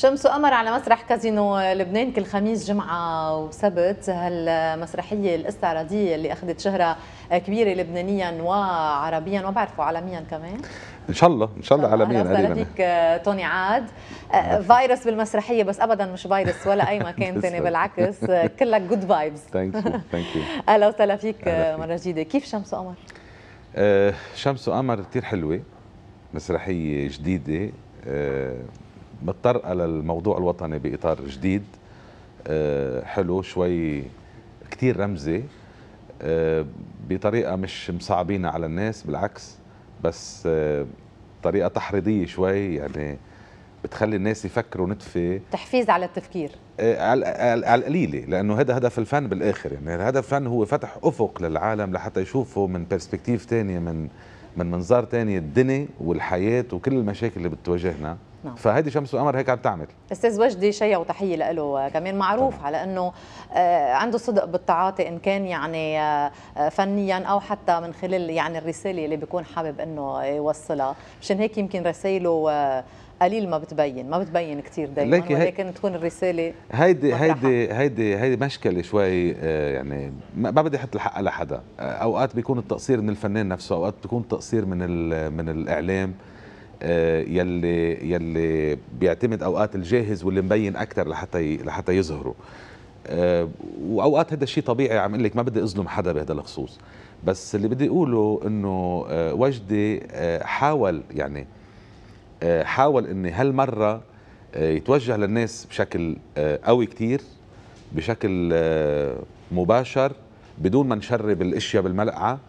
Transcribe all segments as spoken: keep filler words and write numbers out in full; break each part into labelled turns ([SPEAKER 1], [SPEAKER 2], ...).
[SPEAKER 1] شمس وقمر على مسرح كازينو لبنان كل خميس جمعة وسبت، هالمسرحية الاستعراضية اللي أخذت شهرة كبيرة لبنانيا وعربيا وبعرفوا عالميا كمان.
[SPEAKER 2] ان شاء الله ان شاء الله عالميا
[SPEAKER 1] قريبا. اهلا فيك توني عاد. فيروس بالمسرحية بس ابدا مش فيروس ولا اي مكان ثاني، بالعكس كلك جود فايبس.
[SPEAKER 2] ثانك يو ثانك يو.
[SPEAKER 1] اهلا وسهلا فيك مرة جديدة. كيف شمس وقمر؟
[SPEAKER 2] آه شمس وقمر كثير حلوة، مسرحية جديدة آه متطرقة للموضوع الوطني بإطار جديد آه حلو شوي، كثير رمزي آه بطريقة مش مصعبينها على الناس، بالعكس بس آه طريقة تحريضية شوي، يعني بتخلي الناس يفكروا نتفة،
[SPEAKER 1] تحفيز على التفكير
[SPEAKER 2] آه على على القليلة، لأنه هذا هدف الفن بالآخر. يعني هدف الفن هو فتح أفق للعالم لحتى يشوفوا من برسبكتيف تانية، من من منظار تاني الدنيا والحياة وكل المشاكل اللي بتواجهنا. نعم. فهيدي شمس وقمر هيك عم تعمل. استاذ
[SPEAKER 1] وجدي شيء وتحيه له، كمان معروف طبعا على انه عنده صدق بالتعاطي، ان كان يعني فنيا او حتى من خلال يعني الرساله اللي بيكون حابب انه يوصلها. مشان هيك يمكن رسائله قليل ما بتبين ما بتبين كثير دائما، ولكن تكون الرساله
[SPEAKER 2] هيدي هيدي هيدي هيدي مشكله شوي. يعني ما بدي احط الحق لحدا، اوقات بيكون التقصير من الفنان نفسه، اوقات بيكون التقصير من من الاعلام يلي يلي بيعتمد اوقات الجاهز واللي مبين اكثر لحتى لحتى يظهروا. واوقات هذا الشيء طبيعي، عم اقول لك ما بدي اظلم حدا بهذا الخصوص، بس اللي بدي اقوله انه وجدي حاول يعني حاول ان هالمره يتوجه للناس بشكل قوي كتير، بشكل مباشر، بدون ما نشرب الاشياء بالملعقه،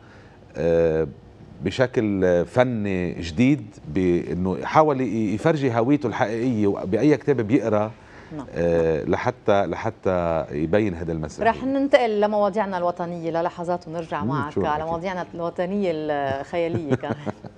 [SPEAKER 2] بشكل فني جديد، بانه يحاول يفرجي هويته الحقيقيه باي كتاب بيقرا لحتى لحتى يبين هذا المسج.
[SPEAKER 1] رح ننتقل لمواضيعنا الوطنيه للحظات ونرجع معك على مواضيعنا الوطنيه الخياليه كمان.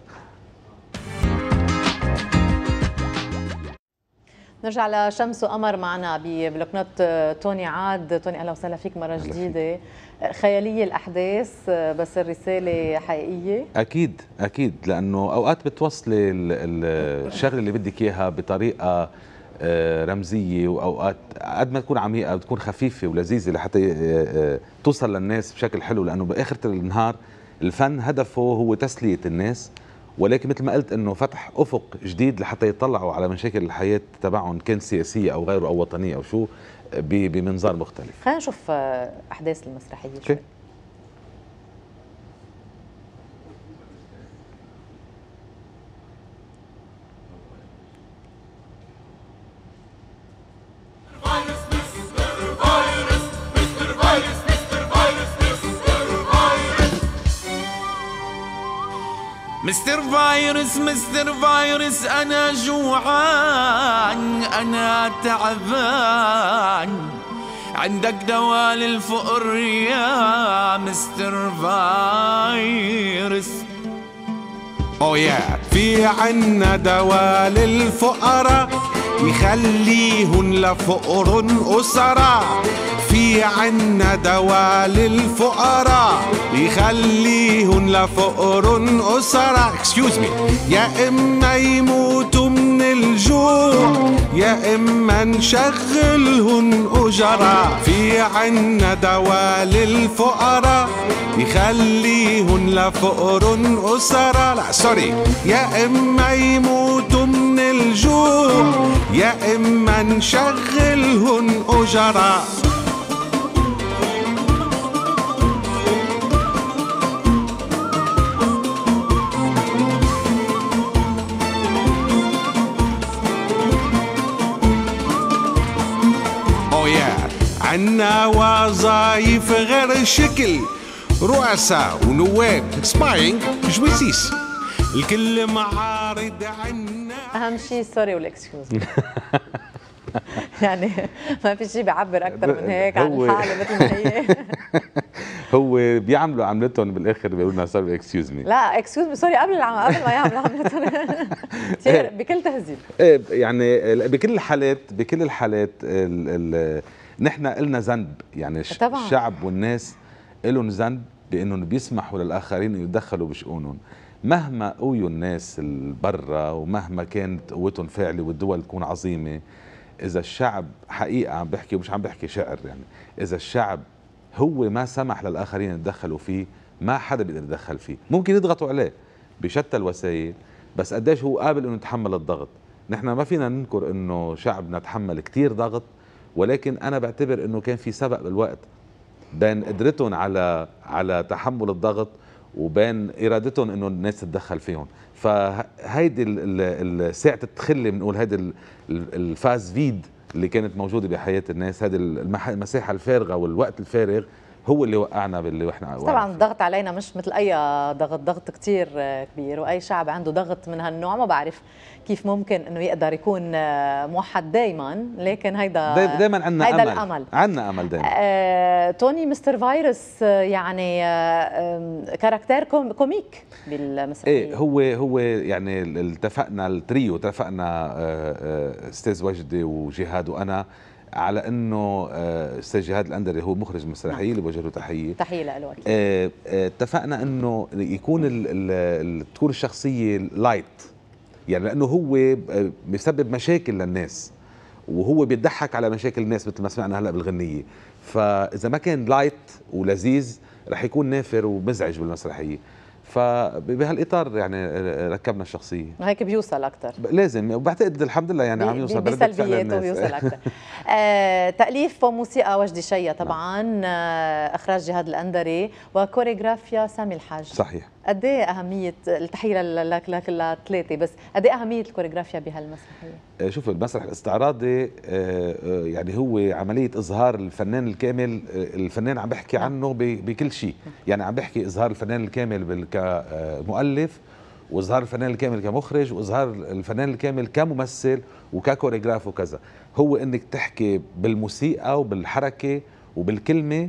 [SPEAKER 1] نرجع لشمس وقمر معنا ببلوك نوت. توني عاد. توني اهلا وسهلا فيك مره جديده. خياليه الاحداث بس الرساله حقيقيه.
[SPEAKER 2] اكيد اكيد، لانه اوقات بتوصلي الشغله اللي بدك اياها بطريقه رمزيه، واوقات قد ما تكون عميقه بتكون خفيفه ولذيذه لحتى توصل للناس بشكل حلو، لانه باخر النهار الفن هدفه هو تسليه الناس، ولكن مثل ما قلت انه فتح افق جديد لحتى يطلعوا على مشاكل الحياه تبعهم، كان سياسيه او غيره او وطنيه او شو، بمنظار مختلف.
[SPEAKER 1] خلينا نشوف احداث المسرحيه شوي.
[SPEAKER 3] مستر فايروس مستر فايروس أنا جوعان أنا تعبان، عندك دواء للفقر يا مستر فايروس؟
[SPEAKER 4] أوه يا في عنا دواء للفقراء يخليهن لفقر أسرة، في عنا دواء للفقراء يخليهن لفقر أسرة. Excuse me. يا إما يموتوا من الجوع يا إما نشغلهن أجرة، في عنا دواء للفقراء يخليهن لفقر أسرة. لا سوري، يا إما يموتوا من الجوع يا إما نشغلهن أجرة. عنا وظايف غير شكل، رؤساء ونواب سباينج جويسيس، الكل معارض عنا.
[SPEAKER 1] اهم شيء سوري والاكسكيوز. يعني ما في شيء بيعبر اكثر من هيك عن الحاله مثل ما هي.
[SPEAKER 2] هو بيعملوا عملتهم بالاخر بيقولوا لنا سوري اكسكيوز مي.
[SPEAKER 1] لا اكسكيوز مي سوري قبل قبل ما يعملوا عملتهم. بكل تهذيب.
[SPEAKER 2] ايه يعني بكل الحالات بكل الحالات ال ال نحن لنا ذنب، يعني طبعا. الشعب والناس لهم ذنب بانهم بيسمحوا للاخرين يتدخلوا بشؤونهم، مهما قويوا الناس برا ومهما كانت قوتهم فاعله والدول تكون عظيمه، اذا الشعب حقيقه عم بحكي ومش عم بحكي شعر، يعني اذا الشعب هو ما سمح للاخرين يتدخلوا فيه ما حدا بيقدر يتدخل فيه. ممكن يضغطوا عليه بشتى الوسائل، بس قديش هو قابل انه يتحمل الضغط. نحن ما فينا ننكر انه شعبنا تحمل كتير ضغط، ولكن انا بعتبر انه كان في سبق بالوقت بين قدرتهم على على تحمل الضغط وبين ارادتهم انه الناس تتدخل فيهم. فهيدي ساعة التخلي بنقول هيدي الفاز فيد اللي كانت موجوده بحياه الناس، هذه المساحه الفارغه والوقت الفارغ هو اللي وقعنا باللي احنا
[SPEAKER 1] طبعا الضغط علينا مش مثل اي ضغط، ضغط كثير كبير، واي شعب عنده ضغط من هالنوع ما بعرف كيف ممكن انه يقدر يكون موحد دائما، لكن هيدا
[SPEAKER 2] دائما عندنا
[SPEAKER 1] هيدا
[SPEAKER 2] امل،
[SPEAKER 1] الامل
[SPEAKER 2] عندنا امل دائما.
[SPEAKER 1] آه، توني مستر فيروس يعني آه، كاركتير كوم كوميك بالمسرحيه.
[SPEAKER 2] ايه هو هو يعني اتفقنا التريو، اتفقنا استاذ وجدي وجهاد وانا على انه استاذ جهاد الاندري هو مخرج المسرحيه اللي بوجه له تحيه
[SPEAKER 1] تحيه له اكيد.
[SPEAKER 2] اتفقنا انه يكون ال ال تكون الشخصيه لايت، يعني لانه هو بيسبب مشاكل للناس وهو بيضحك على مشاكل الناس مثل ما سمعنا هلا بالغنيه، فاذا ما كان لايت ولذيذ رح يكون نافر ومزعج بالمسرحيه. فبهالاطار يعني ركبنا الشخصيه
[SPEAKER 1] وهيك بيوصل اكثر
[SPEAKER 2] لازم، وبعتقد الحمد لله يعني عم يوصل
[SPEAKER 1] بسلبياته بيوصل اكثر. آه، تاليف وموسيقى وجدي شيا طبعا، آه، اخراج جهاد الاندري وكوريغرافيا سامي الحاج.
[SPEAKER 2] صحيح.
[SPEAKER 1] قد ايه اهميه التحيه لك لك للثلاثه، بس قد ايه اهميه الكوريغرافيا بهالمسرحيه؟
[SPEAKER 2] آه، شوف المسرح الاستعراضي آه، يعني هو عمليه اظهار الفنان الكامل، الفنان عم بحكي نعم. عنه بكل شيء، يعني عم بحكي اظهار الفنان الكامل كمؤلف، واظهار الفنان الكامل كمخرج، واظهار الفنان الكامل كممثل وككوريغراف وكذا. هو انك تحكي بالموسيقى وبالحركه وبالكلمه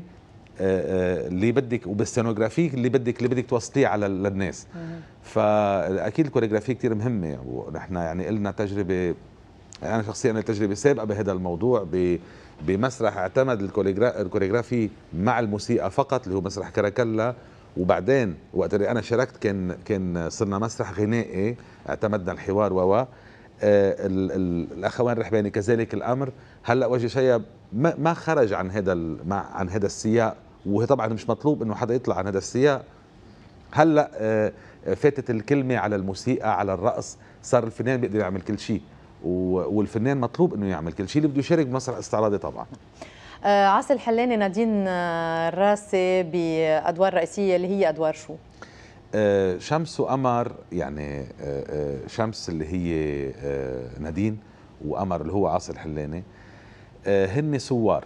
[SPEAKER 2] اللي بدك وبالسينوغرافي اللي بدك اللي بدك توصليه على للناس. فاكيد الكوريغرافي كثير مهمه، ونحن يعني لنا تجربه، انا شخصيا تجربه سابقه بهذا الموضوع بمسرح اعتمد الكوريغرافي مع الموسيقى فقط اللي هو مسرح كراكلا، وبعدين وقت اللي انا شاركت كان كان صرنا مسرح غنائي اعتمدنا الحوار و الاخوان رحباني كذلك الامر. هلا وجه شيء ما, ما خرج عن هذا عن هذا السياق، وطبعا مش مطلوب انه حدا يطلع عن هذا السياق. هلا فاتت الكلمه على الموسيقى على الرقص، صار الفنان بيقدر يعمل كل شيء، والفنان مطلوب انه يعمل كل شيء اللي بده يشارك بمسرح استعراضي طبعا.
[SPEAKER 1] آه، عاصي الحلاني نادين الراسي بادوار رئيسيه اللي هي ادوار شو؟
[SPEAKER 2] آه، شمس وقمر، يعني آه، شمس اللي هي نادين، وقمر اللي هو عاصي الحلاني، هن سوار.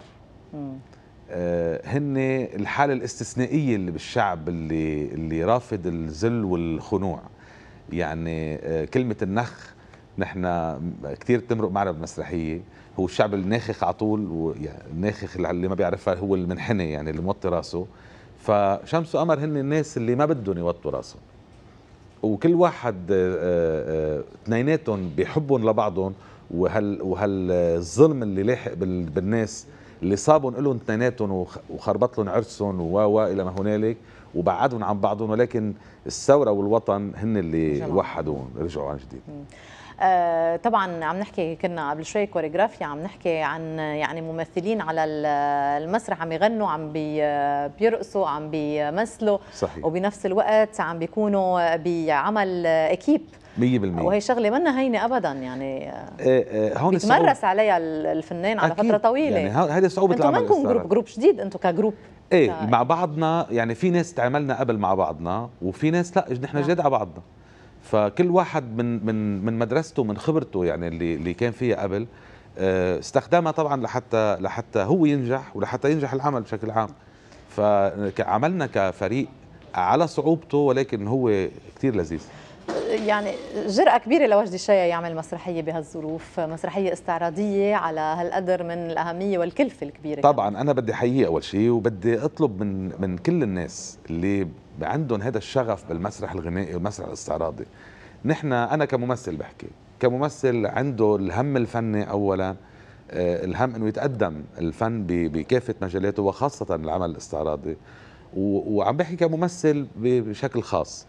[SPEAKER 2] هن الحالة الاستثنائية اللي بالشعب اللي اللي رافض الذل والخنوع. يعني كلمة النخ نحن كثير تمرق معنا بالمسرحية، هو الشعب الناخخ على طول، ويعني الناخخ اللي ما بيعرفها هو المنحني، يعني اللي موطي راسه. فشمس وقمر هن الناس اللي ما بدهم يوطوا راسهم، وكل واحد اثنيناتهم بيحبهم لبعضهم، وهال وهالظلم اللي لاحق بالناس اللي صابهم لهم اثنيناتهم وخربط لهم عرسهم و الى ما هنالك وبعدهم عن بعضهم، ولكن الثوره والوطن هن اللي وحدوهم رجعوا عن جديد.
[SPEAKER 1] آه طبعا عم نحكي كنا قبل شوي كوريغرافيا، عم نحكي عن يعني ممثلين على المسرح عم يغنوا، عم بي بيرقصوا، عم بيمثلوا.
[SPEAKER 2] صحيح.
[SPEAKER 1] وبنفس الوقت عم بيكونوا بعمل اكيب
[SPEAKER 2] مية بالمية،
[SPEAKER 1] وهي شغله منا هينه ابدا، يعني
[SPEAKER 2] آه آه هون
[SPEAKER 1] بيتمرس عليها الفنان على فتره طويله.
[SPEAKER 2] يعني هذه صعوبه العمل.
[SPEAKER 1] انتم منكم جروب جروب جديد انتم كجروب
[SPEAKER 2] ايه ك... مع بعضنا، يعني في ناس تعاملنا قبل مع بعضنا وفي ناس لا، نحن جديد على بعضنا. فكل واحد من من من مدرسته من خبرته يعني اللي اللي كان فيها قبل استخدامها طبعا لحتى لحتى هو ينجح ولحتى ينجح العمل بشكل عام. فعملنا كفريق على صعوبته، ولكن هو كثير لذيذ.
[SPEAKER 1] يعني جرأة كبيرة لوجدي شيا يعمل مسرحية بهالظروف، مسرحية استعراضية على هالقدر من الأهمية والكلفة الكبيرة.
[SPEAKER 2] طبعا كمان. أنا بدي أحييه أول شيء، وبدي أطلب من من كل الناس اللي عندهم هذا الشغف بالمسرح الغنائي والمسرح الاستعراضي. نحن أنا كممثل بحكي كممثل عنده الهم الفني أولا، آه الهم إنه يتقدم الفن بكافة مجالاته وخاصة العمل الاستعراضي، وعم بحكي كممثل بشكل خاص.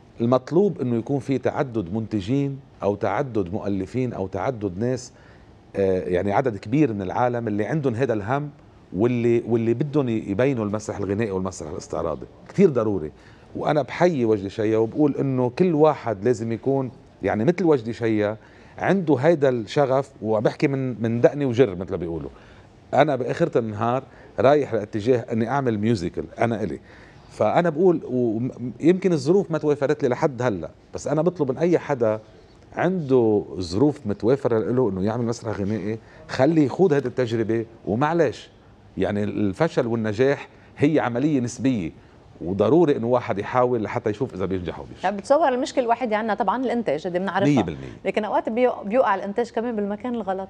[SPEAKER 2] المطلوب انه يكون في تعدد منتجين او تعدد مؤلفين او تعدد ناس يعني عدد كبير من العالم اللي عندهم هذا الهم، واللي واللي بدهم يبينوا المسرح الغنائي والمسرح الاستعراضي. كثير ضروري. وانا بحيي وجدي شيا وبقول انه كل واحد لازم يكون يعني مثل وجدي شيا عنده هيدا الشغف، وبحكي من من دقني وجر مثل ما بيقولوا. انا باخره النهار رايح لاتجاه اني اعمل ميوزيكال انا الي، فانا بقول ويمكن الظروف ما توافرت لي لحد هلا، بس انا بطلب من اي حدا عنده ظروف متوافره له انه يعمل مسرح غنائي خلي يخوض هذه التجربه، ومعلش يعني الفشل والنجاح هي عمليه نسبيه، وضروري انه واحد يحاول لحتى يشوف اذا بينجح وبيفشل.
[SPEAKER 1] يعني بتصور المشكله الوحيده عندنا طبعا الانتاج اللي بنعرفها
[SPEAKER 2] مية بالمية،
[SPEAKER 1] لكن اوقات بيوقع الانتاج كمان بالمكان الغلط.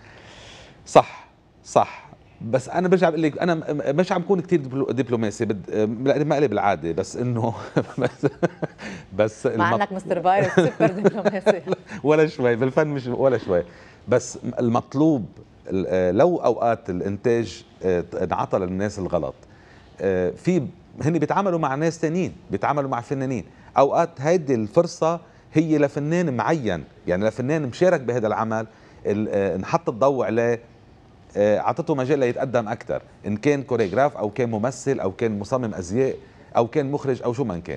[SPEAKER 2] صح صح، بس انا برجع بقول لك انا مش عم بكون كثير دبلوماسي بد... ما لي بالعاده، بس انه بس, بس
[SPEAKER 1] مع المط... انك مستر فايروس سوبر دبلوماسي
[SPEAKER 2] ولا شوي بالفن، مش ولا شوي، بس المطلوب لو اوقات الانتاج انعطى للناس الغلط، في هن بيتعاملوا مع ناس ثانيين، بيتعاملوا مع فنانين، اوقات هيدي الفرصه هي لفنان معين، يعني لفنان مشارك بهذا العمل انحط الضوء عليه، اعطته مجال ليتقدم اكثر، ان كان كوريغراف او كان ممثل او كان مصمم ازياء او كان مخرج او شو ما كان.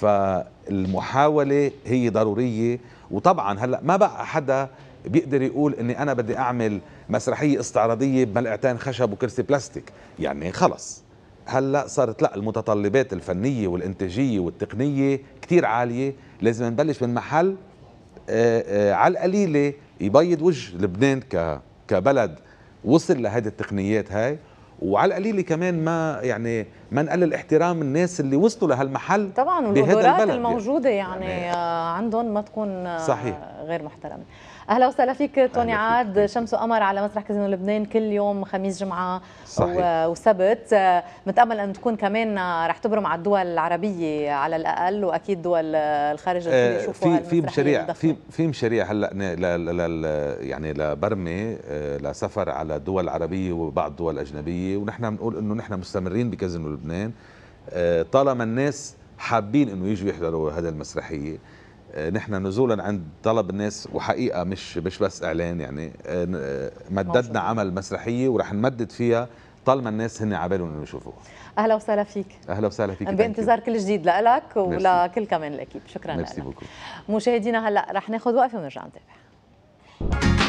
[SPEAKER 2] فالمحاوله هي ضروريه. وطبعا هلا ما بقى حدا بيقدر يقول اني انا بدي اعمل مسرحيه استعراضيه بملعقتين خشب وكرسي بلاستيك، يعني خلص هلا صارت لا، المتطلبات الفنيه والانتاجيه والتقنيه كثير عاليه، لازم نبلش من محل آآ آآ على القليله يبيض وجه لبنان ك كبلد وصل لهذه التقنيات هاي، وعلى القليله كمان ما يعني ما نقلل احترام الناس اللي وصلوا لهالمحل
[SPEAKER 1] طبعا، والقدرات الموجوده يعني, يعني عندهم ما تكون صحيح غير محترمه. اهلا وسهلا فيك توني عاد، شمس وقمر على مسرح كازينو لبنان كل يوم خميس جمعه صحيح. وسبت، متامل ان تكون كمان رح تبرم على الدول العربيه على الاقل، واكيد دول الخارج الكل يشوفوا
[SPEAKER 2] في في مشاريع في في مشاريع هلا يعني لبرمه لسفر على دول عربيه وبعض دول اجنبيه، ونحن بنقول انه نحن مستمرين بكازينو لبنان طالما الناس حابين انه يجوا يحضروا هذه المسرحيه. نحن نزولا عند طلب الناس، وحقيقه مش مش بس اعلان، يعني مددنا عمل مسرحيه ورح نمدد فيها طالما الناس هن عبالهم انه يشوفوها.
[SPEAKER 1] اهلا وسهلا فيك.
[SPEAKER 2] اهلا وسهلا فيك،
[SPEAKER 1] بانتظار كل جديد لك ولكل كمان الاكيب. شكرا لك. مشاهدينا هلا رح ناخذ وقفه ونرجع نتابع.